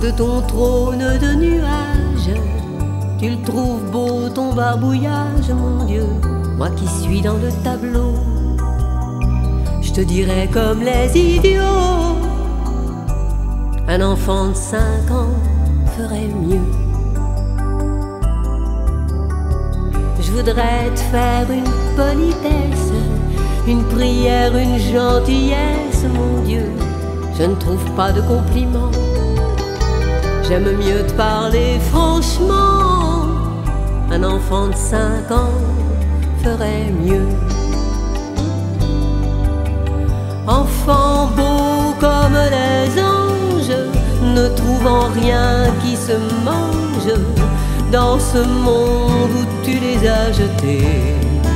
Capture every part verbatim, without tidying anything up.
de ton trône de nuages. Tu le trouves beau ton barbouillage, mon Dieu, moi qui suis dans le tableau. Je te dirais comme les idiots, un enfant de cinq ans ferait mieux. Je voudrais te faire une politesse, une prière, une gentillesse, mon Dieu. Je ne trouve pas de compliments, j'aime mieux te parler franchement. Un enfant de cinq ans ferait mieux. Enfant beau comme les anges, ne trouvant rien qui se mange dans ce monde où tu les as jetés.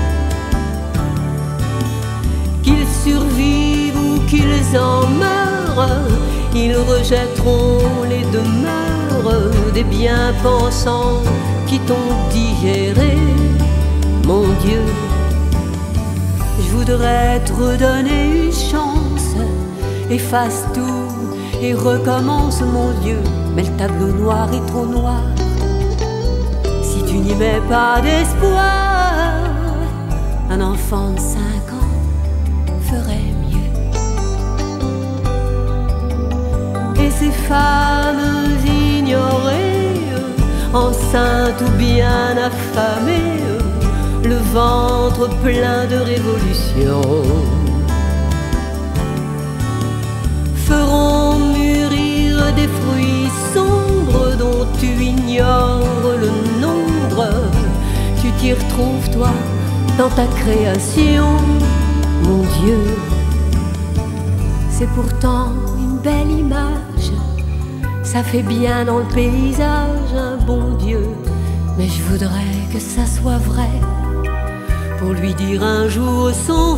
Qu'ils survivent ou qu'ils en meurent, ils rejetteront les demeures des bien-pensants qui t'ont digéré, mon Dieu. Je voudrais te redonner une chance, efface tout et recommence, mon Dieu. Mais le tableau noir est trop noir, si tu n'y mets pas d'espoir. Un enfant de cinq ans ferait mieux. Et ces femmes ignorées, enceintes ou bien affamées, le ventre plein de révolution, feront mûrir des fruits sombres dont tu ignores le nombre. Tu t'y retrouves toi dans ta création, mon Dieu. C'est pourtant une belle image, ça fait bien dans le paysage un bon Dieu. Mais je voudrais que ça soit vrai, pour lui dire un jour son